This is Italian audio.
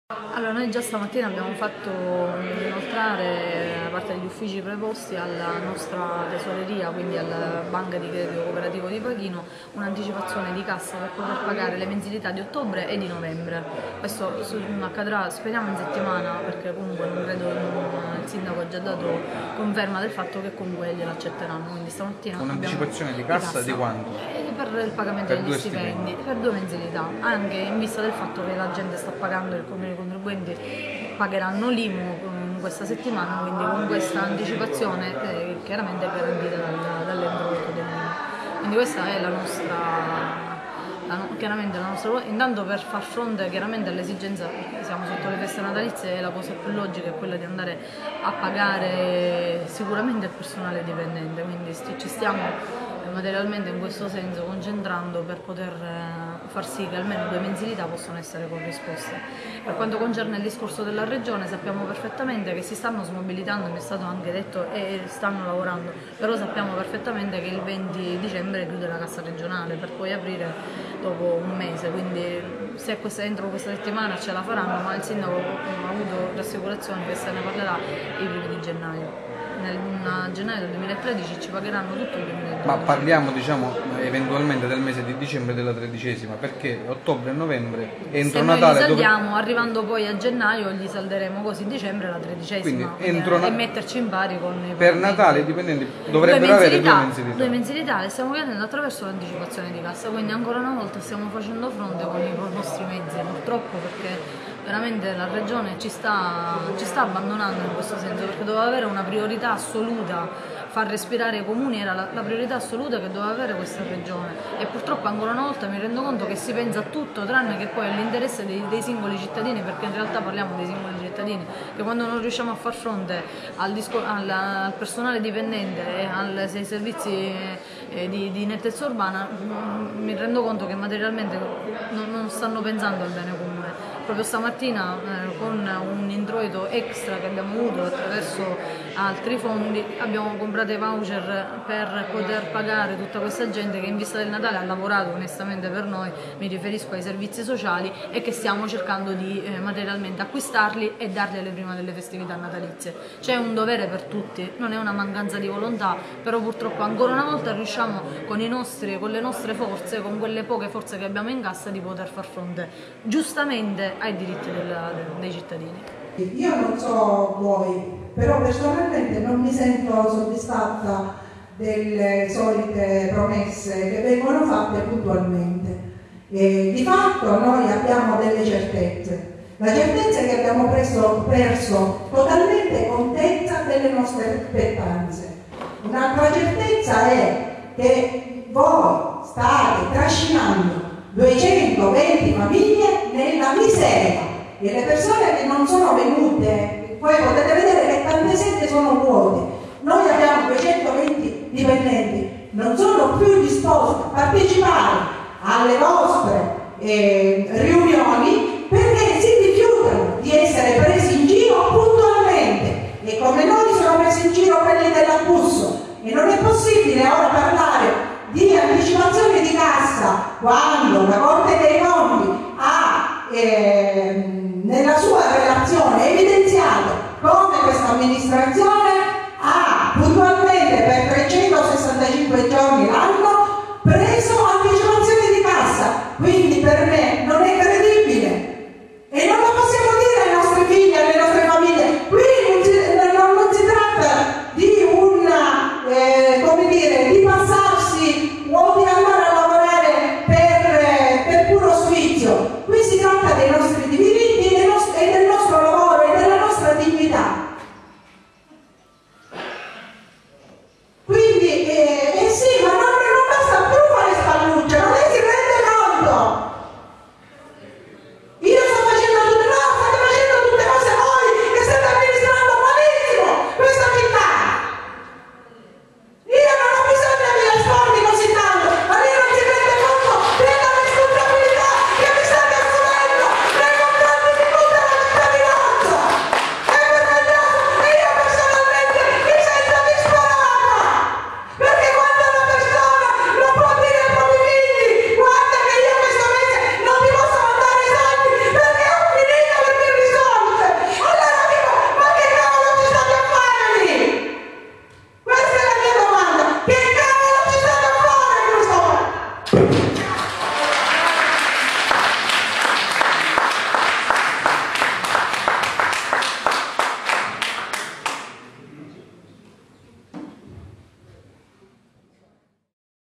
Allora, noi già stamattina abbiamo fatto inoltrare da parte degli uffici preposti alla nostra tesoreria, quindi alla Banca di Credito Cooperativo di Pachino, un'anticipazione di cassa per poter pagare le mensilità di ottobre e di novembre. Questo accadrà, speriamo, in settimana, perché comunque non credo, il sindaco ha già dato conferma del fatto che comunque glielo accetteranno. Quindi stamattina un'anticipazione di cassa di quanto? Per il pagamento degli stipendi, per 2 mensilità, anche in vista del fatto che la gente sta pagando, i contribuenti pagheranno l'IMU in questa settimana, quindi con questa anticipazione chiaramente è garantita dall'ente dell'IMU. Quindi questa è la nostra, intanto per far fronte chiaramente all'esigenza, siamo sotto le feste natalizie e la cosa più logica è quella di andare a pagare sicuramente il personale dipendente, quindi ci stiamo materialmente in questo senso concentrando per poter far sì che almeno 2 mensilità possano essere corrisposte. Per quanto concerne il discorso della Regione, sappiamo perfettamente che si stanno smobilitando, mi è stato anche detto, e stanno lavorando, però sappiamo perfettamente che il 20 dicembre chiude la cassa regionale per poi aprire dopo un mese, quindi se entro questa settimana ce la faranno, ma il sindaco ha avuto l'assicurazione che se ne parlerà i primi di gennaio. Nel gennaio del 2013 ci pagheranno tutto il 2012. Ma parliamo, diciamo, eventualmente del mese di dicembre della 13ª, perché ottobre e novembre entro se Natale. Noi li saldiamo, arrivando poi a gennaio gli salderemo così dicembre la 13ª, quindi e metterci in pari con i per Natale i dipendenti dovrebbero avere 2 mensilità. 2 mensilità le stiamo chiedendo attraverso l'anticipazione di cassa, quindi ancora una volta stiamo facendo fronte con i nostri mezzi, purtroppo, perché veramente la Regione ci sta abbandonando in questo senso, perché doveva avere una priorità assoluta, far respirare i comuni era la priorità assoluta che doveva avere questa Regione, e purtroppo ancora una volta mi rendo conto che si pensa a tutto tranne che poi all'interesse dei singoli cittadini, perché in realtà parliamo dei singoli cittadini, che quando non riusciamo a far fronte al personale dipendente e ai servizi di nettezza urbana, mi rendo conto che materialmente non stanno pensando al bene comune. Proprio stamattina con un introito extra che abbiamo avuto attraverso altri fondi abbiamo comprato i voucher per poter pagare tutta questa gente che in vista del Natale ha lavorato onestamente per noi, mi riferisco ai servizi sociali, e che stiamo cercando di materialmente acquistarli e darli alle prima delle festività natalizie. C'è un dovere per tutti, non è una mancanza di volontà, però purtroppo ancora una volta riusciamo con le nostre forze, con quelle poche forze che abbiamo in cassa, di poter far fronte giustamente ai diritti dei cittadini. Io non so voi, però personalmente non mi sento soddisfatta delle solite promesse che vengono fatte puntualmente. Di fatto noi abbiamo delle certezze. La certezza è che abbiamo perso totalmente contezza delle nostre spettanze. Un'altra certezza è che voi state trascinando 220 famiglie nella miseria, e le persone che non sono venute, poi potete vedere che tante sedi sono vuote. Noi abbiamo 220 dipendenti, non sono più disposti a partecipare alle vostre riunioni perché si rifiutano di essere presi in giro puntualmente, e come noi sono presi in giro quelli dell'Abusso, e non è possibile ora parlare di anticipazione di cassa quando la Corte dei Conti ha nella sua relazione evidenziato come questa amministrazione